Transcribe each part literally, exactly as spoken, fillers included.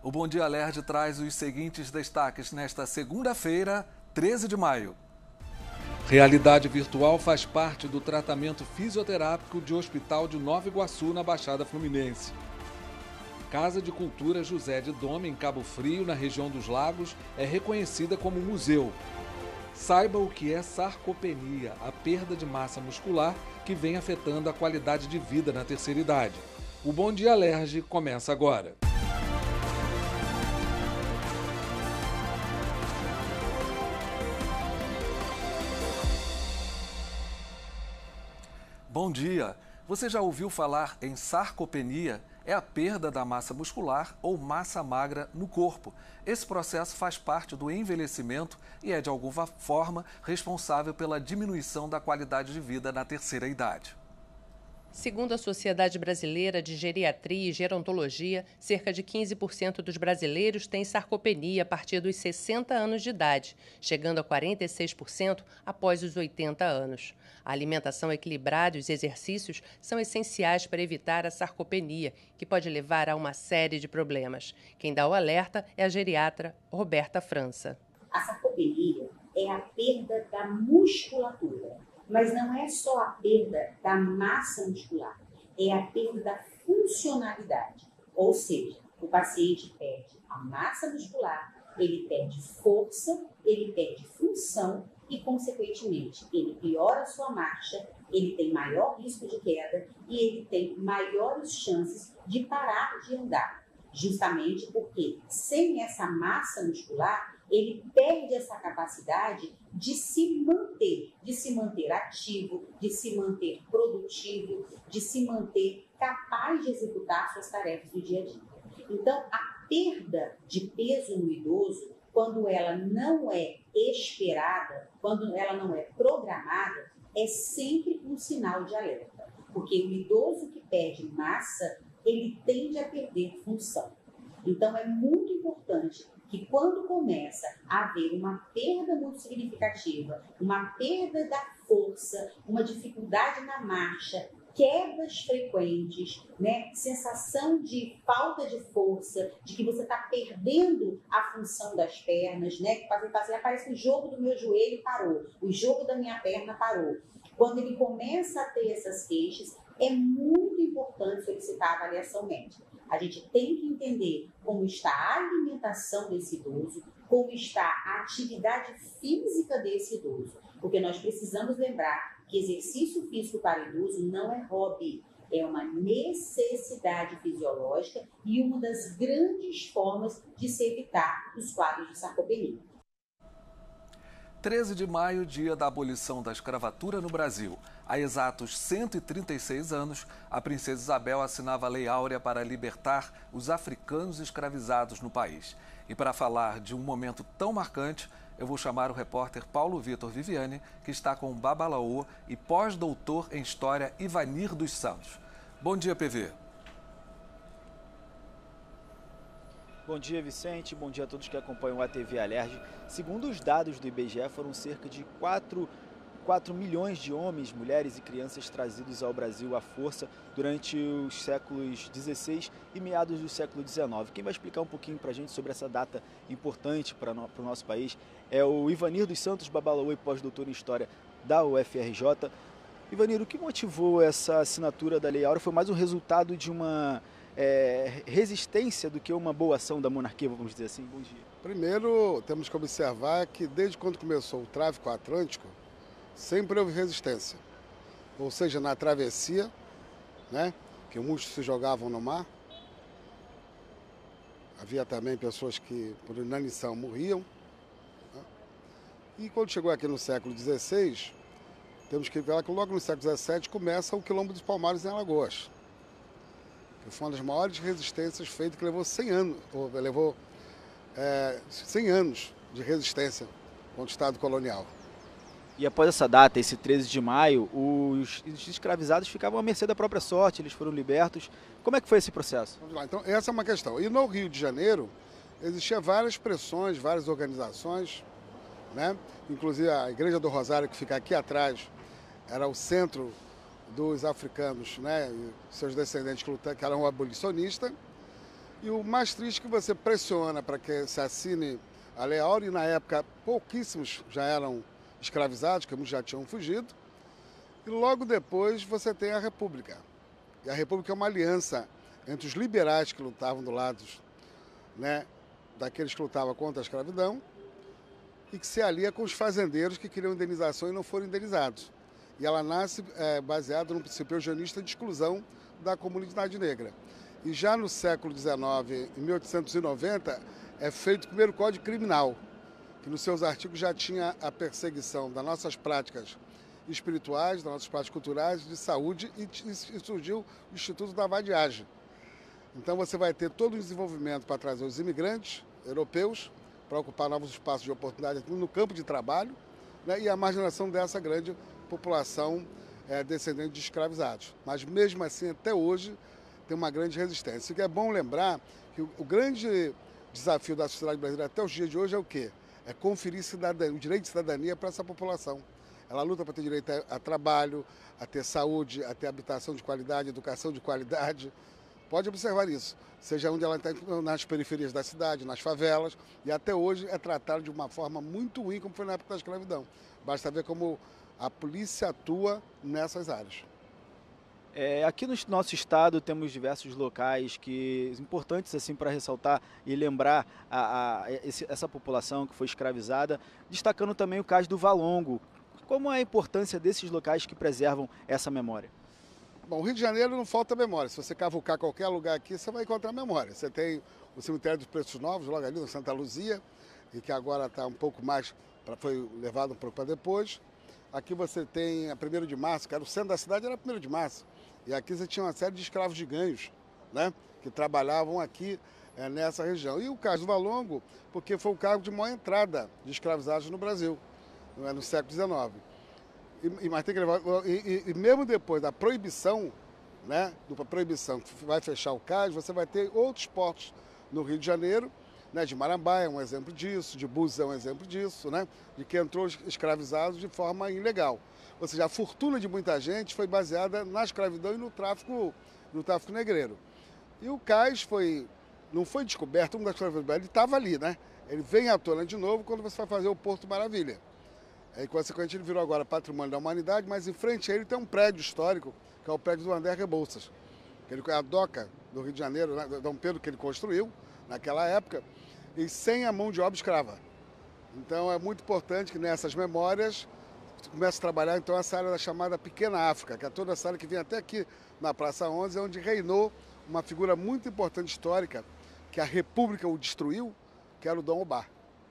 O Bom Dia Alerj traz os seguintes destaques nesta segunda-feira, treze de maio. Realidade virtual faz parte do tratamento fisioterápico de Hospital de Nova Iguaçu, na Baixada Fluminense. Casa de Cultura José de Dome, em Cabo Frio, na região dos Lagos, é reconhecida como museu. Saiba o que é sarcopenia, a perda de massa muscular que vem afetando a qualidade de vida na terceira idade. O Bom Dia Alerj começa agora. Bom dia! Você já ouviu falar em sarcopenia? É a perda da massa muscular ou massa magra no corpo. Esse processo faz parte do envelhecimento e é, de alguma forma, responsável pela diminuição da qualidade de vida na terceira idade. Segundo a Sociedade Brasileira de Geriatria e Gerontologia, cerca de quinze por cento dos brasileiros têm sarcopenia a partir dos sessenta anos de idade, chegando a quarenta e seis por cento após os oitenta anos. A alimentação equilibrada e os exercícios são essenciais para evitar a sarcopenia, que pode levar a uma série de problemas. Quem dá o alerta é a geriatra Roberta França. A sarcopenia é a perda da musculatura. Mas não é só a perda da massa muscular, é a perda da funcionalidade. Ou seja, o paciente perde a massa muscular, ele perde força, ele perde função e, consequentemente, ele piora a sua marcha, ele tem maior risco de queda e ele tem maiores chances de parar de andar. Justamente porque, sem essa massa muscular, ele perde essa capacidade de se manter, de se manter ativo, de se manter produtivo, de se manter capaz de executar suas tarefas do dia a dia. Então, a perda de peso no idoso, quando ela não é esperada, quando ela não é programada, é sempre um sinal de alerta. Porque o idoso que perde massa, ele tende a perder função. Então, é muito importante que quando começa a haver uma perda muito significativa, uma perda da força, uma dificuldade na marcha, quedas frequentes, né? Sensação de falta de força, de que você está perdendo a função das pernas, né? Que fazer, fazer, parece que o jogo do meu joelho parou, o jogo da minha perna parou. Quando ele começa a ter essas queixas, é muito importante solicitar a avaliação médica. A gente tem que entender como está a alimentação desse idoso, como está a atividade física desse idoso. Porque nós precisamos lembrar que exercício físico para idoso não é hobby, é uma necessidade fisiológica e uma das grandes formas de se evitar os quadros de sarcopenia. treze de maio, dia da abolição da escravatura no Brasil. Há exatos cento e trinta e seis anos, a princesa Isabel assinava a Lei Áurea para libertar os africanos escravizados no país. E para falar de um momento tão marcante, eu vou chamar o repórter Paulo Vitor Viviani, que está com o Babalaô e pós-doutor em História Ivanir dos Santos. Bom dia, P V. Bom dia, Vicente. Bom dia a todos que acompanham a T V Alerj. Segundo os dados do I B G E, foram cerca de quatro milhões de homens, mulheres e crianças trazidos ao Brasil à força durante os séculos dezesseis e meados do século dezenove. Quem vai explicar um pouquinho para a gente sobre essa data importante para o nosso país é o Ivanir dos Santos, Babalaô e pós-doutor em História da U F R J. Ivanir, o que motivou essa assinatura da Lei Áurea? Foi mais um resultado de uma É, resistência do que uma boa ação da monarquia, vamos dizer assim? Bom dia. Primeiro, temos que observar que desde quando começou o tráfico atlântico, sempre houve resistência. Ou seja, na travessia, né, que muitos se jogavam no mar, havia também pessoas que, por inanição, morriam. Né? E quando chegou aqui no século dezesseis, temos que ver que logo no século dezessete começa o Quilombo dos Palmares em Alagoas. Foi uma das maiores resistências feitas, que levou cem anos, ou levou é, cem anos de resistência contra o Estado colonial. E após essa data, esse treze de maio, os escravizados ficavam à mercê da própria sorte, eles foram libertos. Como é que foi esse processo? Vamos lá, então essa é uma questão. E no Rio de Janeiro, existiam várias pressões, várias organizações, né? Inclusive a Igreja do Rosário, que fica aqui atrás, era o centro dos africanos, né, e seus descendentes que eram abolicionistas, E o mais triste é que você pressiona para que se assine a Lei Áurea, e na época pouquíssimos já eram escravizados, que muitos já tinham fugido. E logo depois você tem a República. E a República é uma aliança entre os liberais que lutavam do lado, né, daqueles que lutavam contra a escravidão, e que se alia com os fazendeiros que queriam indenização e não foram indenizados. E ela nasce é, baseada no princípio eugenista de exclusão da comunidade negra. E já no século dezenove, em mil oitocentos e noventa, é feito o primeiro Código Criminal, que nos seus artigos já tinha a perseguição das nossas práticas espirituais, das nossas práticas culturais, de saúde, e, e surgiu o Instituto da Vadiagem. Então você vai ter todo o desenvolvimento para trazer os imigrantes europeus, para ocupar novos espaços de oportunidade no campo de trabalho, né, e a marginação dessa grande população é, descendente de escravizados. Mas mesmo assim, até hoje, tem uma grande resistência. O que é bom lembrar que o, o grande desafio da sociedade brasileira até os dias de hoje é o quê? É conferir cidadania, o direito de cidadania para essa população. Ela luta para ter direito a, a trabalho, a ter saúde, a ter habitação de qualidade, educação de qualidade. Pode observar isso, seja onde ela está, nas periferias da cidade, nas favelas, e até hoje é tratado de uma forma muito ruim, como foi na época da escravidão. Basta ver como a polícia atua nessas áreas. É, aqui no nosso estado temos diversos locais que importantes assim para ressaltar e lembrar a, a, esse, essa população que foi escravizada, destacando também o caso do Valongo. Como é a importância desses locais que preservam essa memória? Bom, o Rio de Janeiro não falta memória. Se você cavucar qualquer lugar aqui, você vai encontrar memória. Você tem o cemitério dos Preços Novos, logo ali no Santa Luzia, e que agora está um pouco mais, pra, foi levado um pouco para depois. Aqui você tem a primeiro de março, que era o centro da cidade, era primeiro de março. E aqui você tinha uma série de escravos de ganhos, né, que trabalhavam aqui é, nessa região. E o caso do Valongo, porque foi o cargo de maior entrada de escravizados no Brasil, no século dezenove. E, mas tem que levar, e, e, e mesmo depois da proibição, né, da proibição que vai fechar o cais, você vai ter outros portos no Rio de Janeiro, né, de Marambaia é um exemplo disso, de Búzios é um exemplo disso, né, de que entrou escravizados de forma ilegal. Ou seja, a fortuna de muita gente foi baseada na escravidão e no tráfico, no tráfico negreiro. E o cais foi, não foi descoberto, um das escravidão, ele estava ali, né? Ele vem à tona de novo quando você vai fazer o Porto Maravilha. E, consequentemente, ele virou agora patrimônio da humanidade, mas em frente a ele tem um prédio histórico, que é o prédio do André Rebouças, que ele, a doca do Rio de Janeiro, né, Dom Pedro, que ele construiu naquela época, e sem a mão de obra escrava. Então, é muito importante que nessas memórias você comece a trabalhar, então, essa área da chamada Pequena África, que é toda essa área que vem até aqui na Praça onze, onde reinou uma figura muito importante histórica, que a República o destruiu, que era o Dom Obá.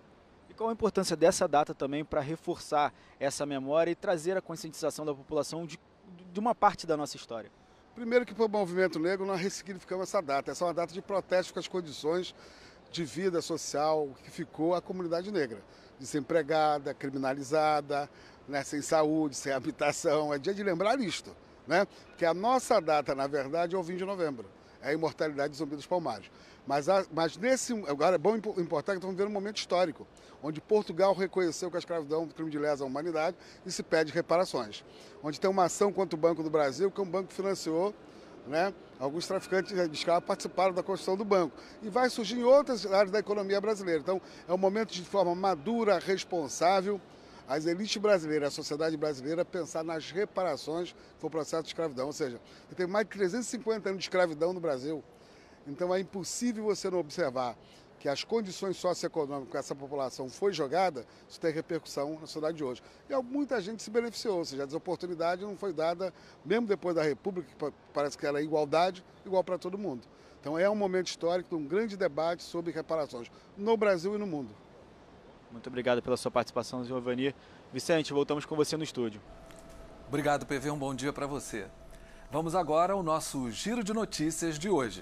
E qual a importância dessa data também para reforçar essa memória e trazer a conscientização da população de, de uma parte da nossa história? Primeiro que para o movimento negro nós ressignificamos essa data. Essa é uma data de protesto com as condições de vida social que ficou a comunidade negra. Desempregada, criminalizada, né, sem saúde, sem habitação. É dia de lembrar isto, né? Porque a nossa data, na verdade, é o vinte de novembro. É a imortalidade do Zumbi dos Palmares. Mas, a, mas nesse, agora é bom importar que estamos vivendo um momento histórico, onde Portugal reconheceu que a escravidão é um crime de lesa à humanidade e se pede reparações. Onde tem uma ação contra o Banco do Brasil, que é um banco que financiou, né, alguns traficantes de escravos participaram da construção do banco. E vai surgir em outras áreas da economia brasileira. Então, é um momento de forma madura, responsável, as elites brasileiras, a sociedade brasileira, pensar nas reparações que foi o processo de escravidão. Ou seja, tem mais de trezentos e cinquenta anos de escravidão no Brasil. Então é impossível você não observar que as condições socioeconômicas que essa população foi jogada, isso tem repercussão na sociedade de hoje. E muita gente se beneficiou, ou seja, a desoportunidade não foi dada, mesmo depois da República, que parece que era igualdade, igual para todo mundo. Então é um momento histórico de um grande debate sobre reparações no Brasil e no mundo. Muito obrigado pela sua participação, Giovanni. Vicente, voltamos com você no estúdio. Obrigado, P V. Um bom dia para você. Vamos agora ao nosso giro de notícias de hoje.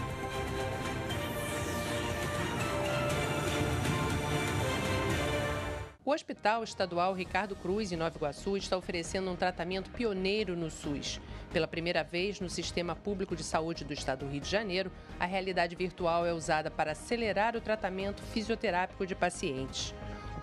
O Hospital Estadual Ricardo Cruz, em Nova Iguaçu, está oferecendo um tratamento pioneiro no SUS. Pela primeira vez no Sistema Público de Saúde do Estado do Rio de Janeiro, a realidade virtual é usada para acelerar o tratamento fisioterápico de pacientes. O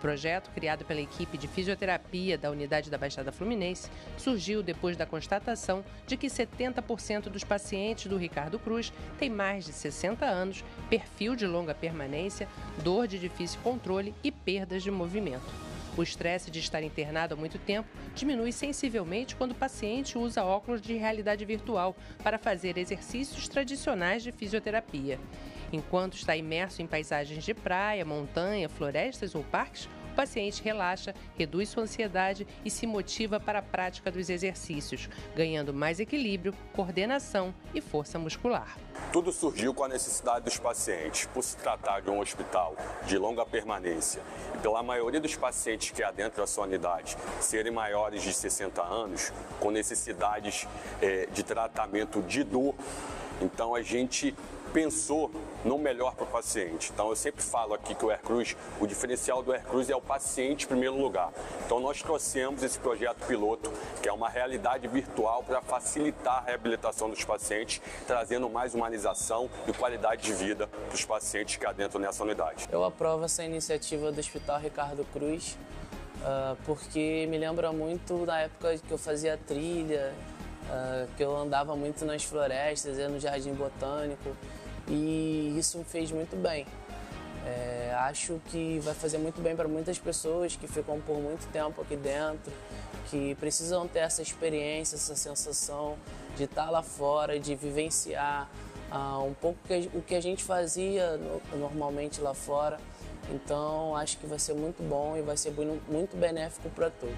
projeto, criado pela equipe de fisioterapia da unidade da Baixada Fluminense, surgiu depois da constatação de que setenta por cento dos pacientes do Ricardo Cruz têm mais de sessenta anos, perfil de longa permanência, dor de difícil controle e perdas de movimento. O estresse de estar internado há muito tempo diminui sensivelmente quando o paciente usa óculos de realidade virtual para fazer exercícios tradicionais de fisioterapia. Enquanto está imerso em paisagens de praia, montanha, florestas ou parques, o paciente relaxa, reduz sua ansiedade e se motiva para a prática dos exercícios, ganhando mais equilíbrio, coordenação e força muscular. Tudo surgiu com a necessidade dos pacientes, por se tratar de um hospital de longa permanência e pela maioria dos pacientes que adentram a sua unidade serem maiores de sessenta anos, com necessidades é, de tratamento de dor. Então a gente pensou no melhor para o paciente. Então eu sempre falo aqui que o AirCruz, o diferencial do AirCruz é o paciente em primeiro lugar. Então nós trouxemos esse projeto piloto, que é uma realidade virtual para facilitar a reabilitação dos pacientes, trazendo mais humanização e qualidade de vida para os pacientes que adentram nessa unidade. Eu aprovo essa iniciativa do Hospital Ricardo Cruz, uh, porque me lembra muito da época que eu fazia trilha, uh, que eu andava muito nas florestas, ia no Jardim Botânico. E isso me fez muito bem. É, acho que vai fazer muito bem para muitas pessoas que ficam por muito tempo aqui dentro, que precisam ter essa experiência, essa sensação de estar lá fora, de vivenciar uh, um pouco que, o que a gente fazia no, normalmente lá fora. Então, acho que vai ser muito bom e vai ser muito benéfico para todos.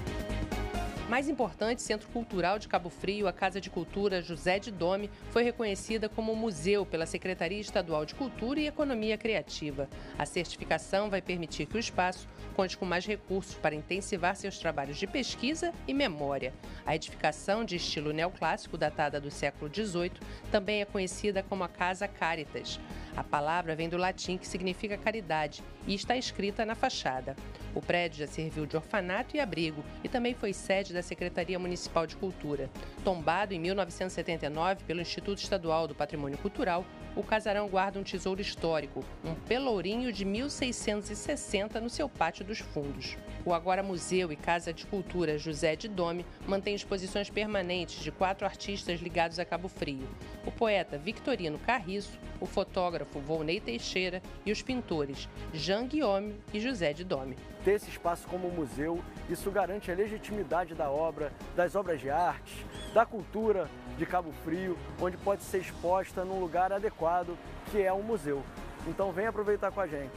Mais importante, Centro Cultural de Cabo Frio, a Casa de Cultura José de Dome foi reconhecida como museu pela Secretaria Estadual de Cultura e Economia Criativa. A certificação vai permitir que o espaço conte com mais recursos para intensivar seus trabalhos de pesquisa e memória. A edificação, de estilo neoclássico, datada do século dezoito, também é conhecida como a Casa Caritas. A palavra vem do latim, que significa caridade, e está escrita na fachada. O prédio já serviu de orfanato e abrigo e também foi sede da Secretaria Municipal de Cultura. Tombado em mil novecentos e setenta e nove pelo Instituto Estadual do Patrimônio Cultural, o casarão guarda um tesouro histórico, um pelourinho de mil seiscentos e sessenta no seu pátio dos fundos. O agora Museu e Casa de Cultura José de Dome mantém exposições permanentes de quatro artistas ligados a Cabo Frio: o poeta Victorino Carriço, o fotógrafo Volney Teixeira e os pintores Jean Guillaume e José de Dome. Ter esse espaço como museu, isso garante a legitimidade da obra, das obras de arte, da cultura de Cabo Frio, onde pode ser exposta num lugar adequado, que é um museu. Então vem aproveitar com a gente.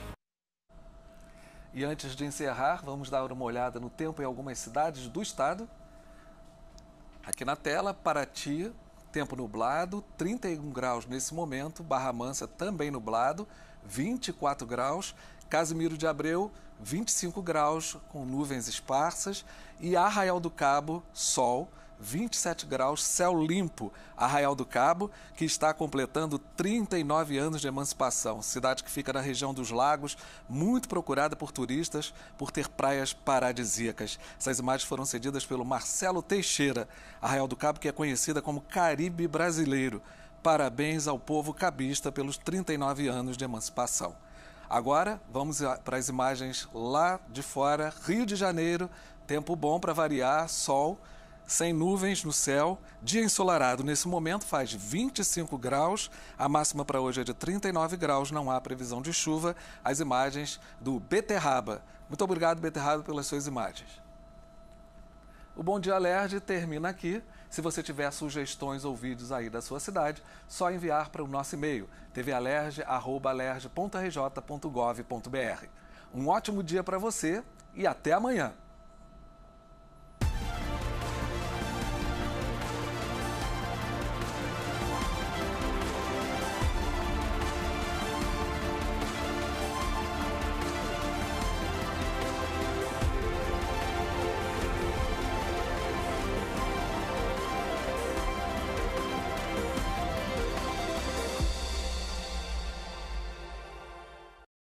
E antes de encerrar, vamos dar uma olhada no tempo em algumas cidades do estado. Aqui na tela, Paraty, tempo nublado, trinta e um graus nesse momento, Barra Mansa também nublado, vinte e quatro graus, Casimiro de Abreu, vinte e cinco graus com nuvens esparsas e Arraial do Cabo, sol, vinte e sete graus, céu limpo. Arraial do Cabo, que está completando trinta e nove anos de emancipação. Cidade que fica na região dos lagos, muito procurada por turistas por ter praias paradisíacas. Essas imagens foram cedidas pelo Marcelo Teixeira. Arraial do Cabo, que é conhecida como Caribe brasileiro. Parabéns ao povo cabista pelos trinta e nove anos de emancipação. Agora, vamos para as imagens lá de fora, Rio de Janeiro, tempo bom para variar, sol, sem nuvens no céu, dia ensolarado. Nesse momento faz vinte e cinco graus, a máxima para hoje é de trinta e nove graus, não há previsão de chuva. As imagens do Beterraba. Muito obrigado, Beterraba, pelas suas imagens. O Bom Dia Alerj termina aqui. Se você tiver sugestões ou vídeos aí da sua cidade, só enviar para o nosso e-mail, t v alerj arroba alerj ponto r j ponto gov ponto b r. Um ótimo dia para você e até amanhã!